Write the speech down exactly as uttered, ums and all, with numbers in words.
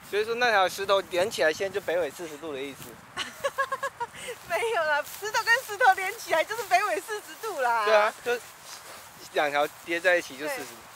所以说那条石头连起来，现在就北纬四十度的意思。 没有啦，石头跟石头连起来就是北纬四十度啦。 对啊，就两条叠在一起就四十。